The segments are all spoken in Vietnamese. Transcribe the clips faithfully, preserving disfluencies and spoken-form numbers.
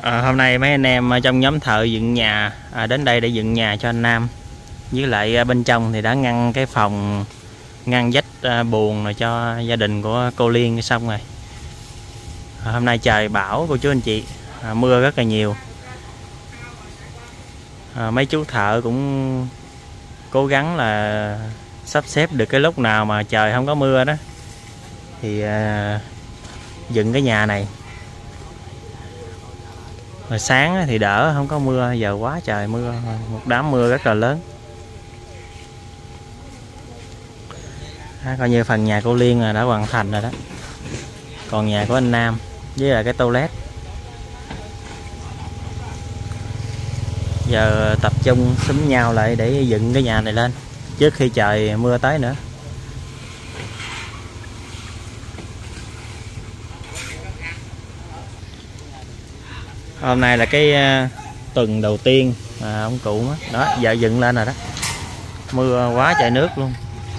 À, hôm nay mấy anh em trong nhóm thợ dựng nhà à, đến đây để dựng nhà cho anh Nam. Với lại à, bên trong thì đã ngăn cái phòng, ngăn vách à, buồng rồi cho gia đình của cô Liên xong rồi. À, hôm nay trời bão cô chú anh chị, à, mưa rất là nhiều. À, mấy chú thợ cũng cố gắng là sắp xếp được cái lúc nào mà trời không có mưa đó thì à, dựng cái nhà này. Rồi sáng thì đỡ không có mưa, giờ quá trời mưa, một đám mưa rất là lớn. À, coi như phần nhà cô Liên là đã hoàn thành rồi đó. Còn nhà của anh Nam với là cái toilet. Giờ tập trung xúm nhau lại để dựng cái nhà này lên trước khi trời mưa tới nữa. Hôm nay là cái uh, tuần đầu tiên mà ông cụ đó, đó giờ dựng lên rồi đó. Mưa quá trời nước luôn.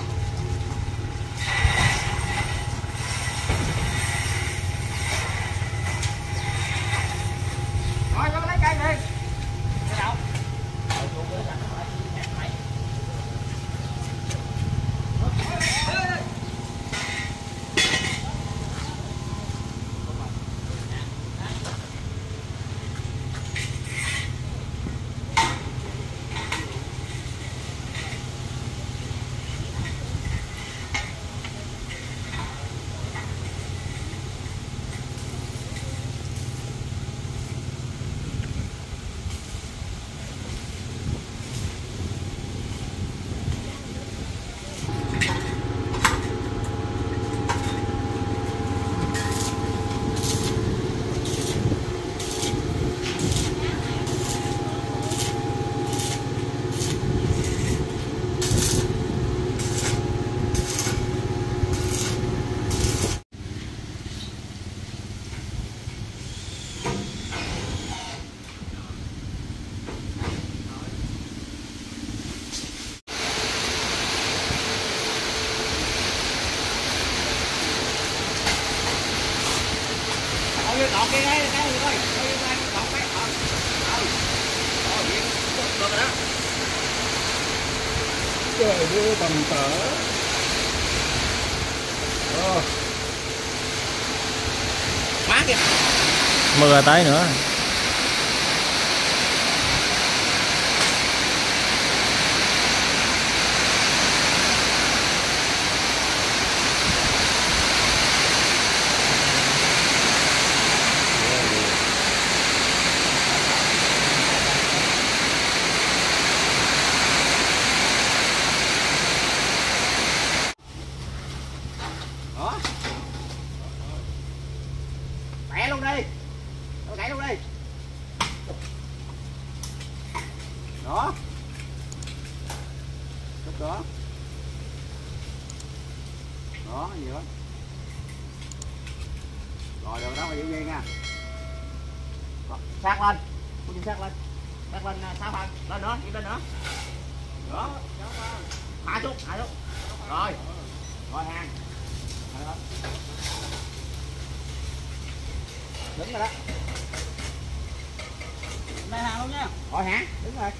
Đọt cái cái cái gì ơi, đọt cái ờ. Ừ. Rồi, vậy được rồi đó. Trời mưa bằng tở. Ờ. Má kìa. Mưa tới nữa. Mẹ luôn đi. Tôi gãy luôn đi. Đó. Lúc đó. Đó, gì đó. Rồi được đó, giữ dây nha. Đó, sát lên. Cô sát lên. Sát lên sáu phần. Lên nữa, đi lên nữa. Đó. Hạ xuống, hạ xuống. Rồi. Rồi hàng. Rồi. Đứng rồi đó. Đây hàng luôn nha. Rồi hả? Đứng rồi.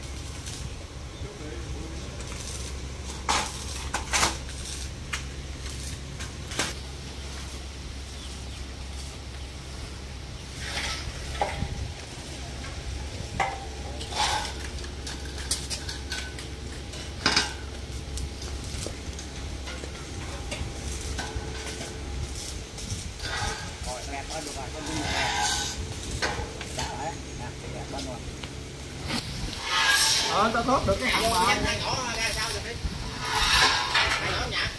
Ờ, tao thoát được cái hầm mà. Nhỏ ra sao được đi. Này nhỏ nhặt.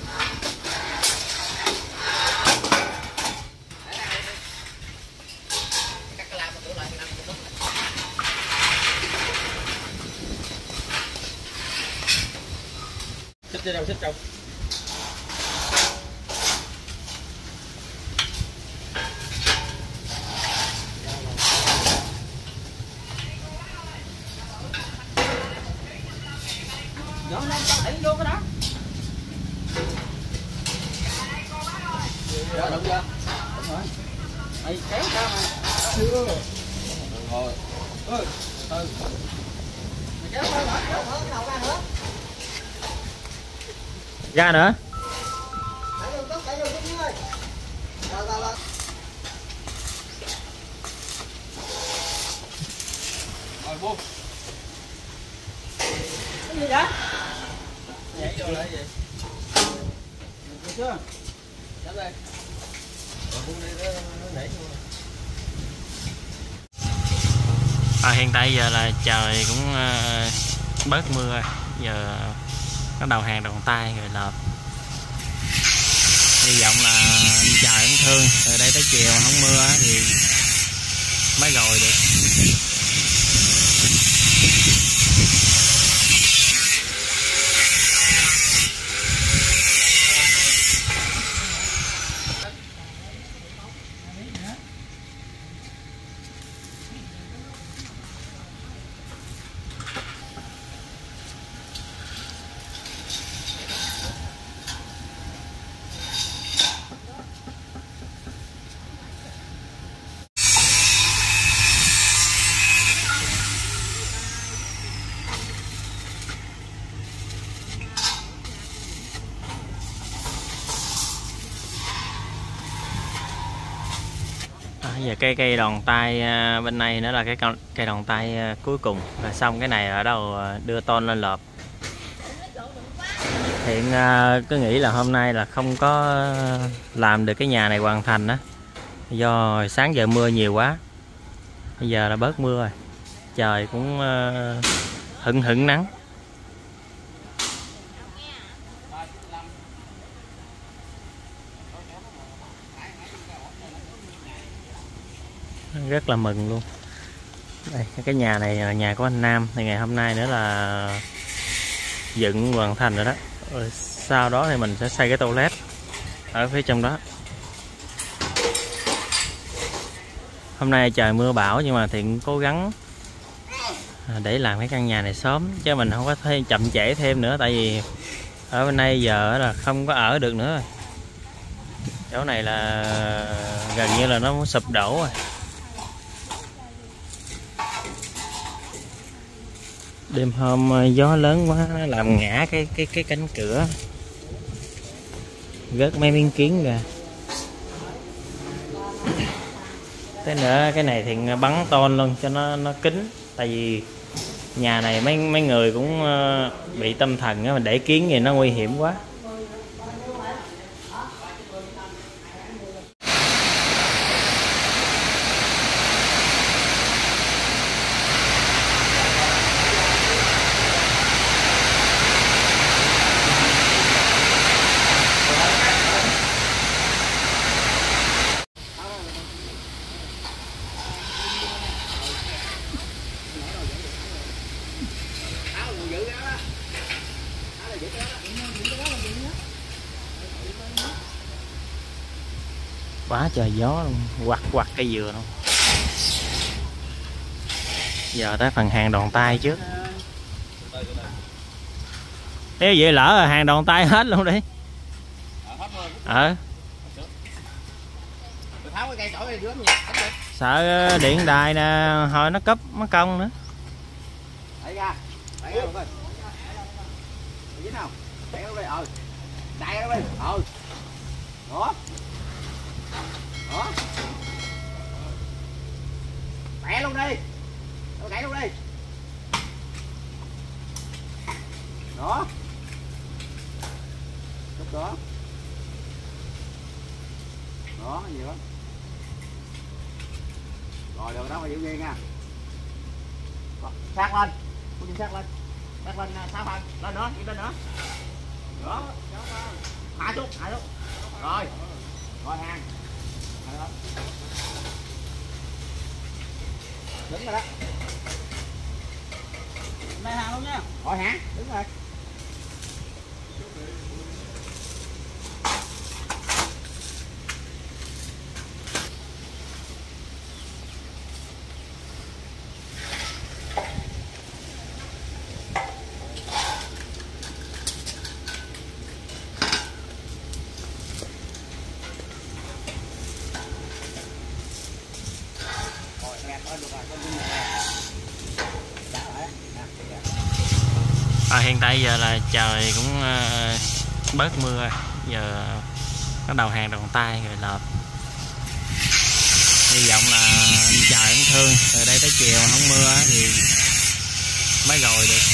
Cắt cái lam của lại năm của nó. Xích đi đâu, xích đâu. Nhỏ lên cho thử vô cái đó. Đó, đúng chưa? Đúng rồi. Mày kéo ra mà. Chưa. Rồi. Ơi, từ. Kéo thôi, mở, kéo mở cái đầu ra nữa. Ra nữa. Đẩy vô chút, đẩy vô chút nữa ơi. Rồi, rồi, rồi. Rồi buông. Cái gì vậy? Nhảy vô lại gì? Được chưa? Chấm đây. Rồi buông đi nó nhảy vô. À, hiện tại giờ là trời cũng uh, bớt mưa rồi. Giờ bắt đầu hàng đòn tay rồi lợp. Hy vọng là trời cũng thương, từ đây tới chiều không mưa thì mới rồi được. Giờ cây cây đòn tay bên này nữa là cái cây đòn tay cuối cùng là xong. Cái này ở đâu đưa tôn lên lợp. Hiện cứ nghĩ là hôm nay là không có làm được cái nhà này hoàn thành á, do sáng giờ mưa nhiều quá. Bây giờ là bớt mưa rồi, trời cũng hửng hửng nắng. Rất là mừng luôn. Đây, cái nhà này là nhà của anh Nam, thì ngày hôm nay nữa là dựng hoàn thành rồi đó. Rồi sau đó thì mình sẽ xây cái toilet ở phía trong đó. Hôm nay trời mưa bão nhưng mà Thiện cố gắng để làm cái căn nhà này sớm, chứ mình không có thể chậm trễ thêm nữa, tại vì ở bên đây giờ là không có ở được nữa rồi. Chỗ này là gần như là nó sụp đổ rồi. Đêm hôm gió lớn quá nó làm ngã cái cái cái cánh cửa, rớt mấy miếng kiến ra. Thế nữa cái này thì bắn tôn luôn cho nó nó kín, tại vì nhà này mấy mấy người cũng bị tâm thần á, mình để kiến thì nó nguy hiểm quá. Quá trời gió luôn, quặt quặt cây dừa luôn. Giờ tới phần hàng đòn tay trước. Nếu vậy lỡ hàng đòn tay hết luôn đi. Ờ. Sợ điện đài nè, hồi nó cấp mất công nữa. Đẩy ra, đẩy ra luôn coi. Dính không? Đẩy ra luôn đi, ừ. Đẩy ra luôn đi, ừ. Đó. Đó. Đẩy luôn đi. Đẩy luôn đi. Đó. Chút đó. Đó, nhiều lắm. Rồi được đó, mà giữ dây nha. Sát lên, cô sát lên, sát lên sáu phân, lên nữa, đi lên nữa. Đó, hạ xuống, hạ xuống. Rồi, rồi hàng. Đứng rồi đó. Này hàng luôn nha. Rồi hàng, đứng rồi. Rồi, kẹt lên được rồi, hiện tại giờ là trời cũng uh, bớt mưa, giờ bắt đầu hàng đồng tay rồi lợp. Hy vọng là trời cũng thương, từ đây tới chiều không mưa thì mới rồi được.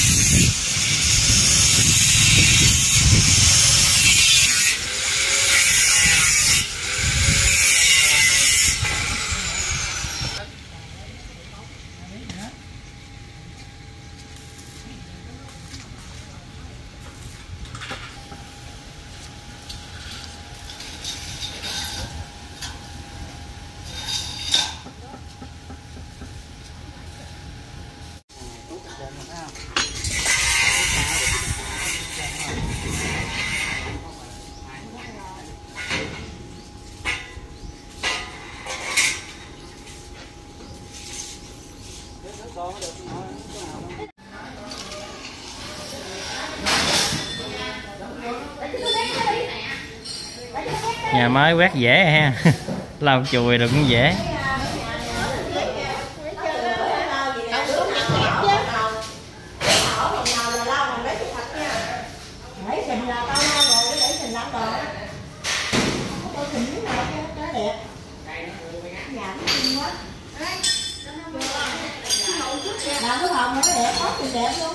Nhà mới quét dễ ha. Lau chùi được cũng dễ. Làm cái phòng nó đẹp, có thì đẹp luôn.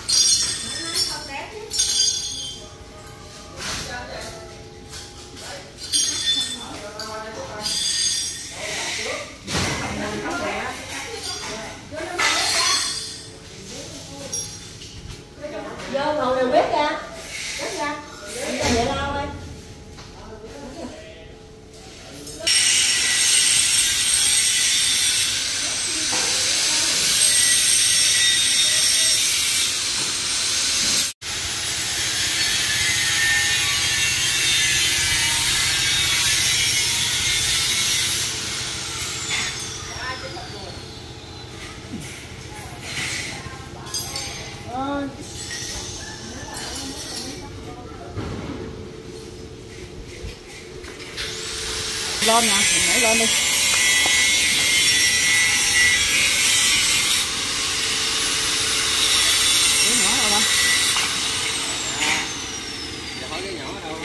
Vô ngồi đều biết ra. Biết ra. Vậy lau thôi. Lên nè, mình nhảy lên đi. Cái nhỏ đâu đâu? Giờ hỏi cái nhỏ ở đâu?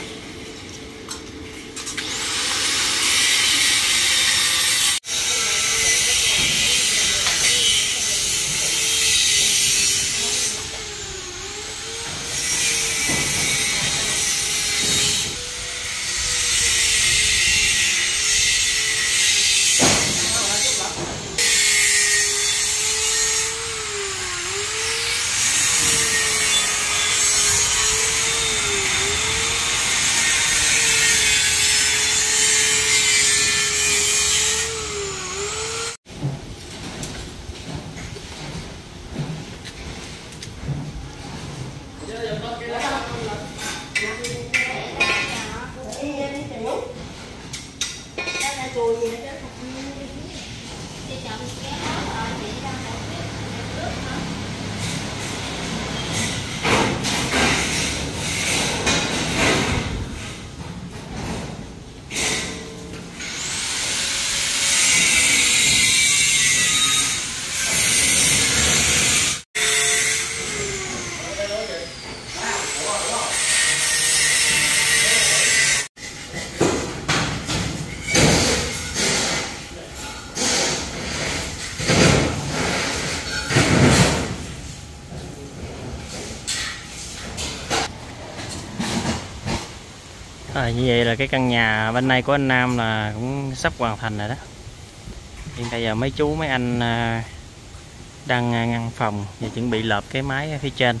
À, như vậy là cái căn nhà bên này của anh Nam là cũng sắp hoàn thành rồi đó. Hiện tại giờ mấy chú mấy anh đang ngăn phòng và chuẩn bị lợp cái mái ở phía trên.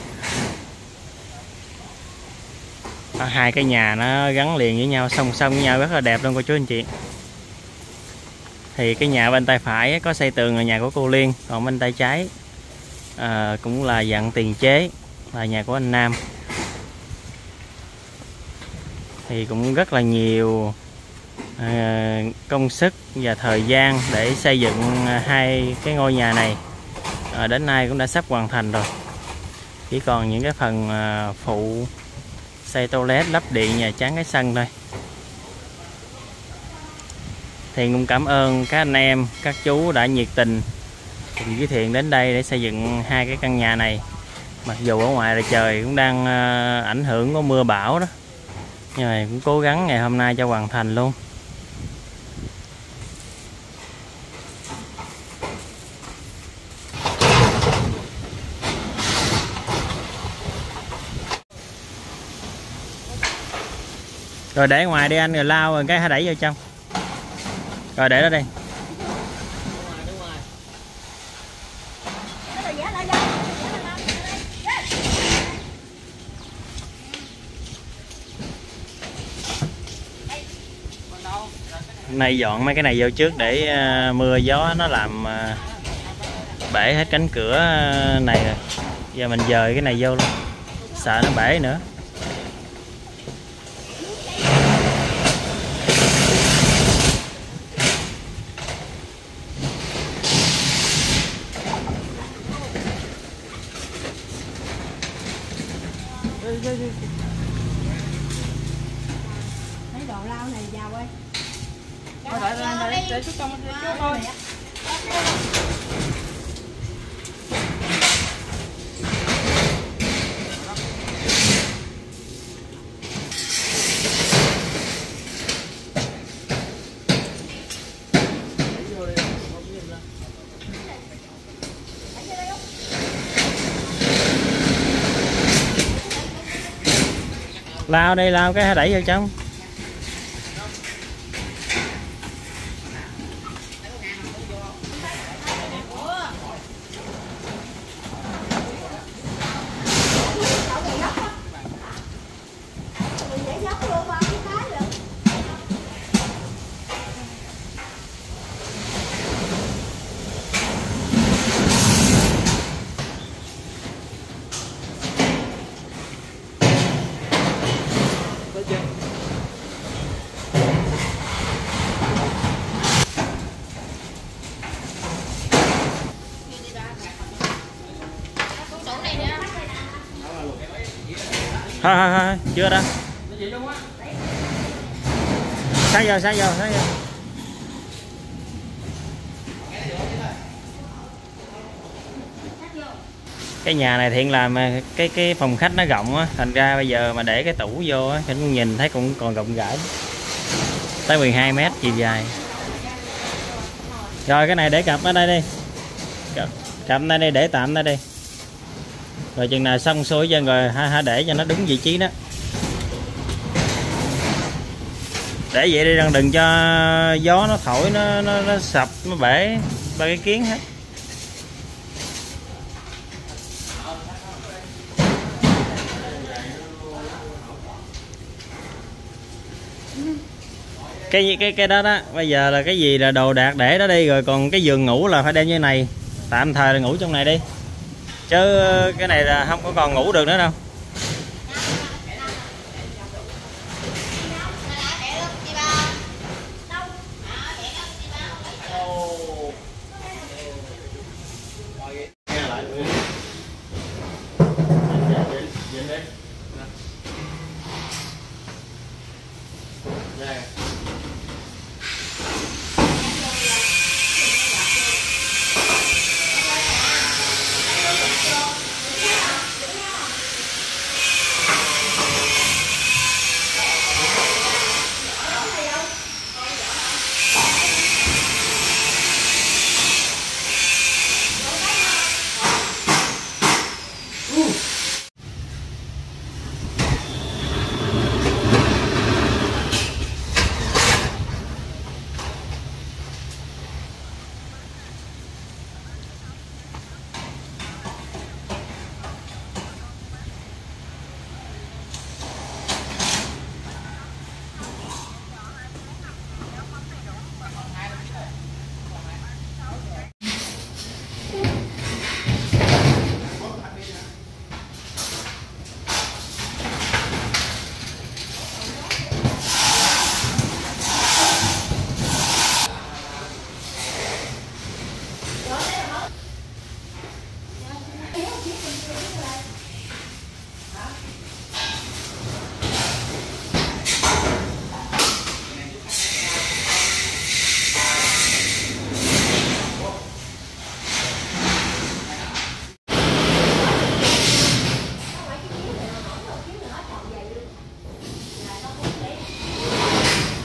À, hai cái nhà nó gắn liền với nhau, song song với nhau rất là đẹp luôn cô chú anh chị. Thì cái nhà bên tay phải có xây tường là nhà của cô Liên, còn bên tay trái à, cũng là dạng tiền chế là nhà của anh Nam. Thì cũng rất là nhiều à, công sức và thời gian để xây dựng hai cái ngôi nhà này. À, đến nay cũng đã sắp hoàn thành rồi, chỉ còn những cái phần à, phụ xây toilet, lắp điện và chắn cái sân thôi. Thì cũng cảm ơn các anh em, các chú đã nhiệt tình cùng với Thiện đến đây để xây dựng hai cái căn nhà này. Mặc dù ở ngoài là trời cũng đang ảnh hưởng của mưa bão đó, nhưng mà cũng cố gắng ngày hôm nay cho hoàn thành luôn. Rồi để ngoài đi anh, rồi lao rồi cái hãy đẩy vô trong. Rồi để đó đi. Nay dọn mấy cái này vô trước để uh, mưa gió nó làm uh, bể hết cánh cửa này rồi. Giờ mình dời cái này vô luôn, sợ nó bể nữa. Mấy đồ lao này vào ơi. Thôi đợi đợi đợi để chút trong chút thôi. Lao đây, lao cái đẩy vô trong. Thôi thôi thôi, chưa đâu. Sáng giờ, sáng giờ, sáng giờ. Cái nhà này Thiện làm cái cái phòng khách nó rộng á, thành ra bây giờ mà để cái tủ vô á, Thiện nhìn thấy cũng còn rộng rãi. Tới mười hai mét chiều dài. Rồi cái này để cặp ở đây đi. Cặp, cặp ở đây để tạm ở đây. Rồi chừng nào xong xuôi chân rồi hãy, hãy để cho nó đúng vị trí đó. Để vậy đi, đừng, đừng cho gió nó thổi nó, nó, nó sập, nó bể ba cái kiến hết. Cái cái cái đó đó, bây giờ là cái gì là đồ đạc để đó đi, rồi còn cái giường ngủ là phải đem như này. Tạm thời là ngủ trong này đi. Chứ cái này là không có còn ngủ được nữa đâu.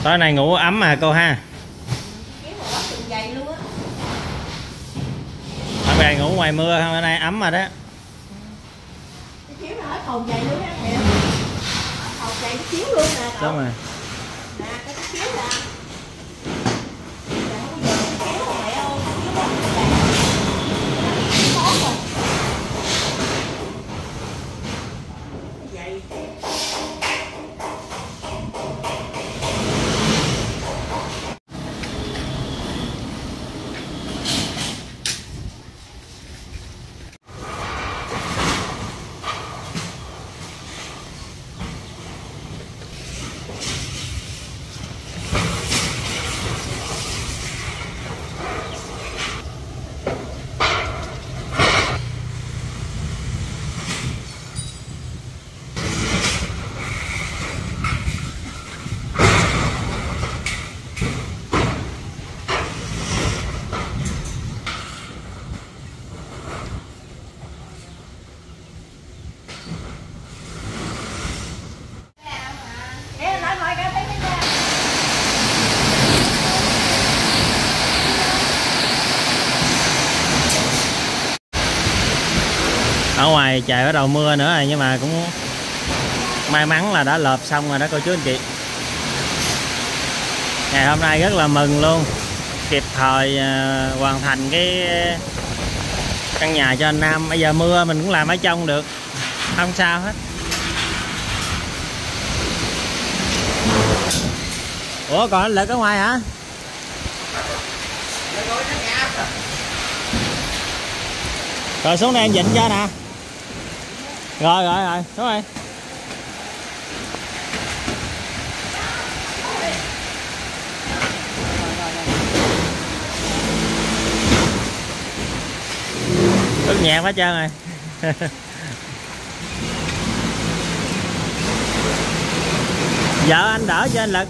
Tối nay ngủ ấm mà cô ha. Hôm nay ngủ ngoài mưa không, bữa nay ấm rồi đó. Hồng dày luôn á kìa. Hồng dày cái chiếu luôn nè. Đúng rồi. Nè cái chiếu nè. Nè không giờ cái chiếu rồi mẹ ơi, chiếu đó dày. Khó rồi. Dày. Ở ngoài trời bắt đầu mưa nữa rồi, nhưng mà cũng may mắn là đã lợp xong rồi đó cô chú anh chị. Ngày hôm nay rất là mừng luôn, kịp thời uh, hoàn thành cái căn nhà cho anh Nam. Bây giờ mưa mình cũng làm ở trong được, không sao hết. Ủa còn anh Lực ở ngoài hả? Rồi xuống đây em dịnh cho nè. Rồi rồi rồi, xuống đây. Ướt nhẹp hết trơn rồi. Vợ anh đỡ cho anh Lực.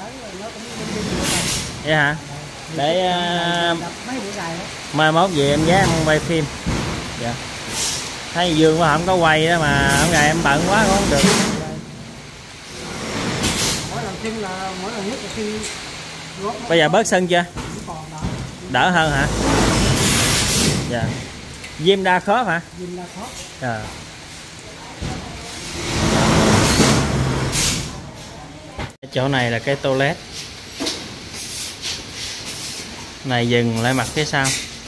Vậy hả? Để uh, mai mốt về em ghé em quay phim. Dạ. Thấy Dương mà không có quay đó, mà hôm nay em bận quá cũng không được. Bây giờ bớt sưng chưa? Đỡ hơn hả? Dạ. Viêm đa khớp hả? Viêm đa khớp. Dạ. Chỗ này là cái toilet. Này dừng lại mặt phía sau.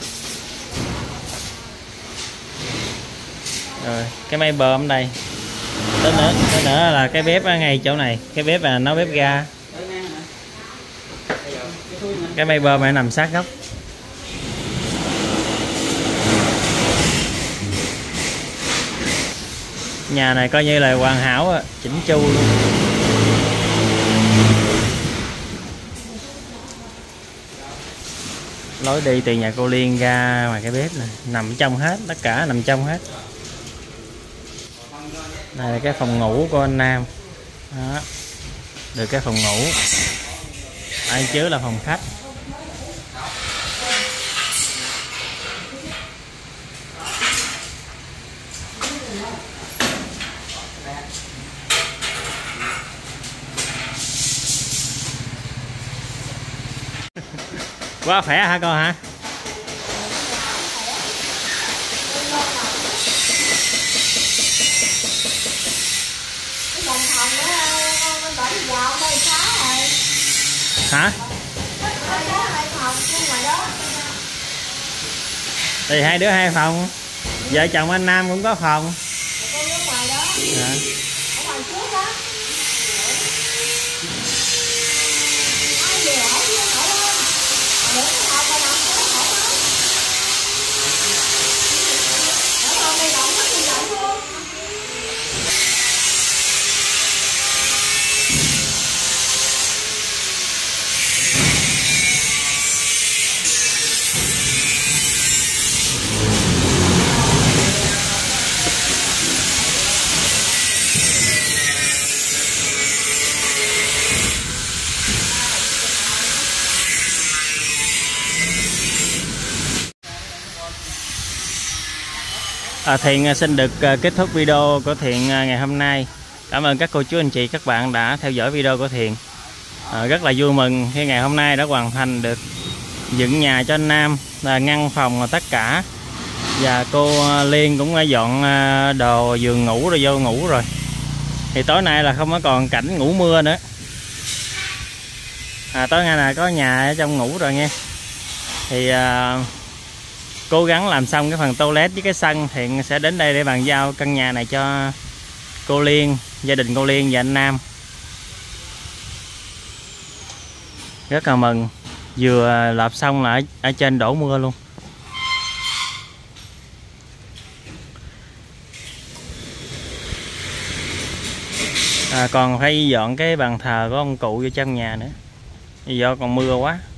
Rồi cái máy bơm đây. Tới nữa, tới nữa là cái bếp ở ngay chỗ này. Cái bếp là nấu bếp ga. Cái máy bơm này nằm sát góc. Nhà này coi như là hoàn hảo, chỉnh chu luôn. Lối đi từ nhà cô Liên ra ngoài cái bếp này nằm trong hết, tất cả nằm trong hết. Đây là cái phòng ngủ của anh Nam. Đó. Được cái phòng ngủ. Ở trước là phòng khách. Quá khỏe hả con hả? Hả? Thì hai đứa hai phòng. Vợ chồng anh Nam cũng có phòng. Dạ. À, Thiện xin được kết thúc video của Thiện ngày hôm nay. Cảm ơn các cô chú anh chị các bạn đã theo dõi video của Thiện. à, rất là vui mừng khi ngày hôm nay đã hoàn thành được dựng nhà cho anh Nam, là ngăn phòng tất cả, và cô Liên cũng đã dọn đồ giường ngủ rồi vô ngủ rồi. Thì tối nay là không có còn cảnh ngủ mưa nữa. À, tối nay là có nhà ở trong ngủ rồi nghe. Thì à, cố gắng làm xong cái phần toilet với cái sân thì sẽ đến đây để bàn giao căn nhà này cho cô Liên, gia đình cô Liên và anh Nam. Rất là mừng, vừa lợp xong là ở, ở trên đổ mưa luôn. À, còn phải dọn cái bàn thờ của ông cụ vô trong nhà nữa, do còn mưa quá.